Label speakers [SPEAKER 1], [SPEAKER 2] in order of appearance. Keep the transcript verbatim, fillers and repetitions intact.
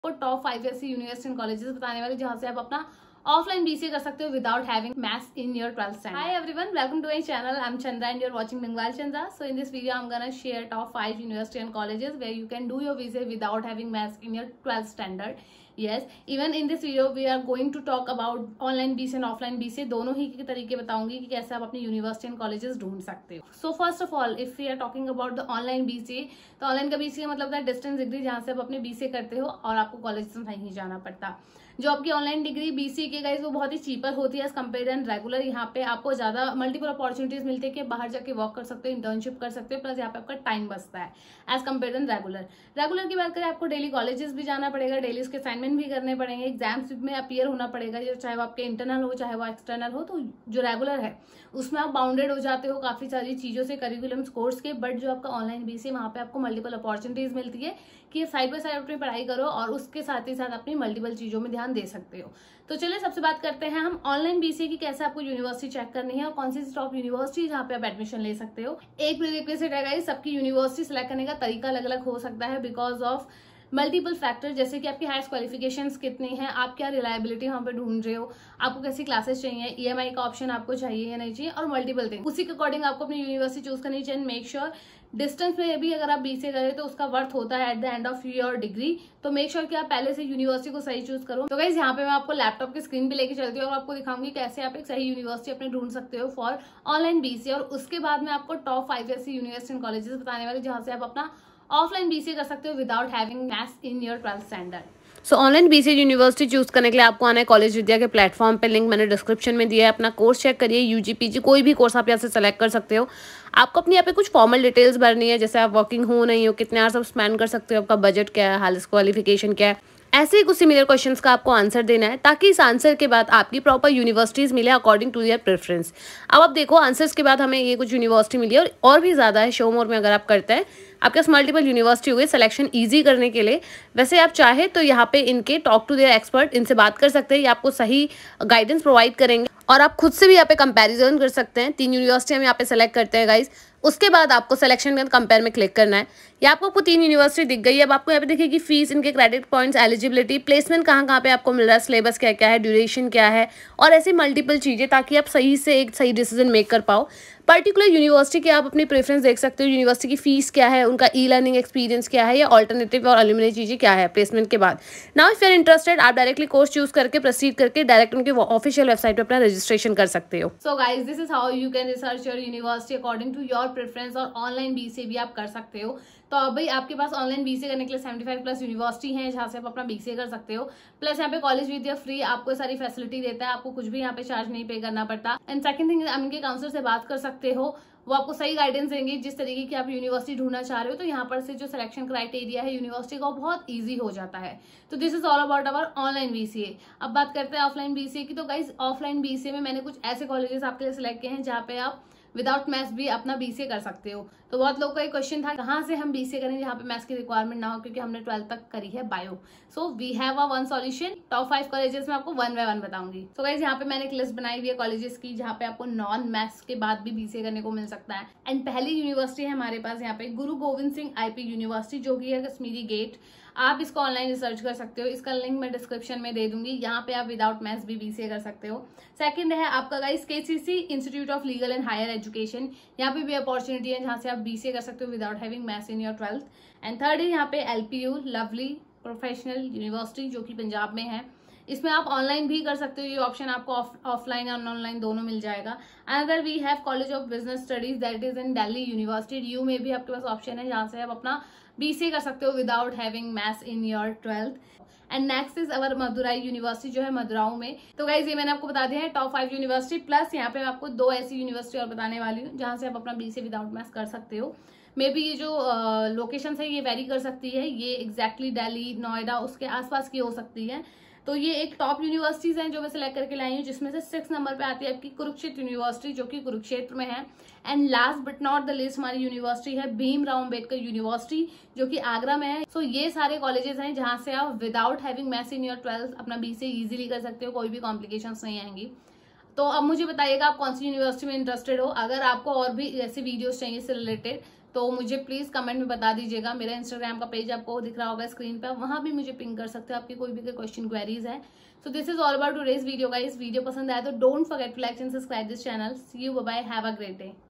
[SPEAKER 1] Top five ऐसी university and colleges बताने वाले जहां से आप अपना ऑफलाइन बीसीए कर सकते हो without having maths in your twelfth standard. Hi everyone, welcome to my channel. I'm Chandra and you're watching Bengal Chandra. So in this video I'm gonna share top five university and colleges where you can do your visa without having maths in your twelfth standard. Yes, even in this video we are going to talk about online BCA and offline BCA दोनों ही के तरीके बताऊंगी कि कैसे आप अपनी university and colleges ढूंढ सकते हो. So first of all if we are talking about the online BCA, तो ऑनलाइन का बीसीए मतलब है डिस्टेंस डिग्री जहां से आप अपने बीसीए करते हो और आपको कॉलेज में नहीं जाना पड़ता. जो आपकी ऑनलाइन डिग्री बीसीए की गाइस वो बहुत ही चीपर होती है एज कम्पेयर एंड रेगुलर. यहाँ पे आपको ज्यादा मल्टीपल अपॉर्चुनिटीज मिलती है कि बाहर जाके वर्क कर सकते हो, इंटर्नशिप कर सकते हो, प्लस यहाँ पे आपका टाइम बचता है as compare and regular. Regular की बात करें आपको डेली कॉलेजेस भी जाना पड़ेगा, डेली उसके असाइनमेंट भी करने पड़ेंगे, एग्जाम्स में अपीयर होना पड़ेगा, चाहे वो आपके इंटरनल हो चाहे वो एक्सटर्नल हो. तो जो रेगुलर है उसमें आप बाउंडेड हो जाते हो काफी सारी चीजों से, करिकुलम कोर्स के. बट जो आपका ऑनलाइन बीसीए वहाँ पे आपको मल्टीपल अपॉर्चुनिटीज मिलती है कि साइड बाय साइड अपनी पढ़ाई करो और उसके साथ ही साथ अपनी मल्टीपल चीजों में ध्यान दे सकते हो. तो चलिए सबसे बात करते हैं हम ऑनलाइन बीसीए की, कैसे आपको यूनिवर्सिटी चेक करनी है और कौन सी टॉप यूनिवर्सिटी जहाँ पे आप एडमिशन ले सकते हो. एक प्रीरेक्विजिट है गाइस, सबकी यूनिवर्सिटी सिलेक्ट करने का तरीका अलग अलग हो सकता है बिकॉज ऑफ मल्टीपल फैक्टर, जैसे कि आपकी हाईएस्ट क्वालिफिकेशंस कितनी हैं, आप क्या रिलायबिलिटी वहाँ पे ढूंढ रहे हो, आपको कैसी क्लासेस चाहिए, ईएमआई का ऑप्शन आपको चाहिए या नहीं चाहिए, और मल्टीपल थिंग. उसी के अकॉर्डिंग आपको अपनी यूनिवर्सिटी चूज करनी चाहिए. मेक श्योर डिस्टेंस में भी अगर आप बीसीए करें तो उसका वर्थ होता है at the end of your degree. तो मेक श्योर कि आप पहले से यूनिवर्सिटी को सही चूज करो. तो गाइस यहाँ पे मैं आपको लैपटॉप की स्क्रीन पे लेके चलती हूँ और आपको दिखाऊंगी कैसे आप एक सही यूनिवर्सिटी अपने ढूंढ सकते हो फॉर ऑनलाइन बीसीए. और उसके बाद में आपको टॉप फाइव ऐसी यूनिवर्सिटी एंड कॉलेजेस बताने वाले जहां से आप अपना ऑफलाइन बीसीए कर सकते हो without having maths in your twelfth standard.
[SPEAKER 2] So online BCA university choose करने के लिए आपको आना है कॉलेज विद्या के प्लेटफॉर्म पे, लिंक मैंने डिस्क्रिप्शन में दिया है. अपना कोर्स चेक करिए, यूजी पीजी कोई भी कोर्स आप यहाँ से सेलेक्ट कर सकते हो. आपको अपनी यहाँ पे कुछ फॉर्मल डिटेल्स भरनी है, जैसे आप वर्किंग हो नहीं हो, कितने आवर्स आप स्पेंड कर सकते हो, आपका बजट क्या है, हाईएस्ट क्वालिफिकेशन क्या है, ऐसे ही कुछ सिमिलर क्वेश्चंस का आपको आंसर देना है ताकि इस आंसर के बाद आपकी प्रॉपर यूनिवर्सिटीज मिले अकॉर्डिंग टू देयर प्रेफरेंस. अब आप देखो आंसर्स के बाद हमें ये कुछ यूनिवर्सिटी मिली और और भी ज़्यादा है. शो मोर में अगर आप करते हैं आपके पास मल्टीपल यूनिवर्सिटी हुई सिलेक्शन ईजी करने के लिए. वैसे आप चाहे तो यहाँ पे इनके टॉक टू देयर एक्सपर्ट, इनसे बात कर सकते हैं, ये आपको सही गाइडेंस प्रोवाइड करेंगे और आप खुद से भी यहाँ पे कंपैरिजन कर सकते हैं. तीन यूनिवर्सिटी हम यहाँ पे सेलेक्ट करते हैं गाइज. उसके बाद आपको सिलेक्शन के कंपेयर में क्लिक करना है. यहाँ आपको आपको तीन यूनिवर्सिटी दिख गई है. अब आपको यहाँ पे देखिए फीस, इनके क्रेडिट पॉइंट्स, एलिजिबिलिटी, प्लेसमेंट कहाँ कहाँ पे आपको मिल रहा है, सिलेबस क्या क्या है, ड्यूरेशन क्या है और ऐसी मल्टीपल चीज़ें, ताकि आप सही से एक सही डिसीजन मेक कर पाओ. पर्टिकुलर यूनिवर्सिटी के आप अपनी प्रेफरेंस देख सकते हो, यूनिवर्सिटी की फीस क्या है, उनका ई लर्निंग एक्सपीरियंस क्या है या ऑल्टरनेटिव और एल्यूमिनी चीज़ें क्या है प्लेसमेंट के बाद. Now if you are interested आप डायरेक्टली कोर्स चूज करके प्रोसीड करके डायरेक्ट उनके ऑफिशियल वेबसाइट पर अपना रजिस्ट्रेशन कर सकते हो.
[SPEAKER 1] So guys this is how you can research your university according to your preference. और ऑनलाइन बीसीए भी आप कर सकते हो. तो अब भाई आपके पास ऑनलाइन बीसीए करने के लिए पचहत्तर प्लस यूनिवर्सिटी है जहां से आप अपना बीसीए कर सकते हो. प्लस यहाँ पे कॉलेज विद्या फ्री आपको सारी फैसिलिटी देता है, आपको कुछ भी यहाँ पे चार्ज नहीं पे करना पड़ता. एंड सेकंड थिंग, आप इनके काउंसलर से बात कर सकते हो, वो आपको सही गाइडेंस देंगे जिस तरीके की आप यूनिवर्सिटी ढूंढना चाह रहे हो. तो यहाँ पर से जो सिलेक्शन क्राइटेरिया है यूनिवर्सिटी का बहुत इजी हो जाता है. तो this is all about our online BCA. अब बात करते हैं ऑफलाइन बीसीए की. तो गाइज ऑफलाइन बीसीए में मैंने कुछ ऐसे कॉलेजेस आपके लिए सिलेक्ट किए हैं जहाँ पे आप विदाउट मैथ्स भी अपना बीसीए कर सकते हो. तो बहुत लोगों का एक क्वेश्चन था कहाँ से हम बीसीए करें जहाँ पे मैथ्स की रिक्वायरमेंट ना हो, क्योंकि हमने ट्वेल्थ तक करी है bio. So we have a one solution. Top five colleges में आपको वन बाय वन बताऊंगी. सो गाइस यहाँ पे मैंने एक लिस्ट बनाई हुई है कॉलेजेस की जहाँ पे आपको नॉन मैथ्स के बाद भी बीसीए करने को मिल सकता है. एंड पहली यूनिवर्सिटी है हमारे पास यहाँ पे गुरु गोविंद सिंह आईपी यूनिवर्सिटी, जो कि है कश्मीरी गेट. आप इसको ऑनलाइन रिसर्च कर सकते हो, इसका लिंक मैं डिस्क्रिप्शन में दे दूंगी. यहाँ पे आप विदाउट मैथ्स भी बीसीए कर सकते हो. सेकंड है आपका guys KCC institute of legal and higher education. यहाँ पे भी अपॉर्चुनिटी है जहाँ से आप बीसीए कर सकते हो without having maths in your twelfth. And third है यहाँ पे एलपीयू लवली प्रोफेशनल यूनिवर्सिटी, जो कि पंजाब में है. इसमें आप ऑनलाइन भी कर सकते हो, ये ऑप्शन आपको ऑफलाइन और ऑनलाइन दोनों मिल जाएगा. Another we have college of business studies that is in Delhi university. यू में भी आपके पास ऑप्शन है जहाँ से आप अपना बीसीए कर सकते हो without having maths in your twelfth. And next is our Madurai university, जो है मदुराऊ में. तो गाइज ये मैंने आपको बता दिया है टॉप फाइव यूनिवर्सिटी. प्लस यहाँ पे मैं आपको दो ऐसी यूनिवर्सिटी और बताने वाली हूँ जहाँ से आप अपना बीसीए विदाउट मैथ्स कर सकते हो. मे बी ये जो लोकेशन है ये वेरी कर सकती है, ये एग्जैक्टली दिल्ली, नोएडा, उसके आसपास की हो सकती है. तो ये एक टॉप यूनिवर्सिटीज हैं जो मैं सिलेक्ट करके लाई हूँ, जिसमें से सिक्स नंबर पे आती है आपकी कुरुक्षेत्र यूनिवर्सिटी, जो कि कुरुक्षेत्र में है. And last but not the least हमारी यूनिवर्सिटी है भीमराव अम्बेडकर यूनिवर्सिटी, जो कि आगरा में है. सो so, ये सारे कॉलेजेस हैं जहां से आप without having maths in your twelfth अपना बीसीए इजीली कर सकते हो, कोई भी कॉम्प्लिकेशंस नहीं आएंगी. तो अब मुझे बताइएगा आप कौन सी यूनिवर्सिटी में इंटरेस्टेड हो. अगर आपको और भी ऐसे वीडियोस चाहिए इससे रिलेटेड तो मुझे प्लीज कमेंट में बता दीजिएगा। मेरा इंस्टाग्राम का पेज आपको दिख रहा होगा स्क्रीन पे, वहां भी मुझे पिंग कर सकते हो आपकी कोई भी क्वेश्चन क्वेरीज है। So this is all about today's video guys. Video पसंद आया तो don't forget to like and subscribe this channel. See you, bye bye, have a great day.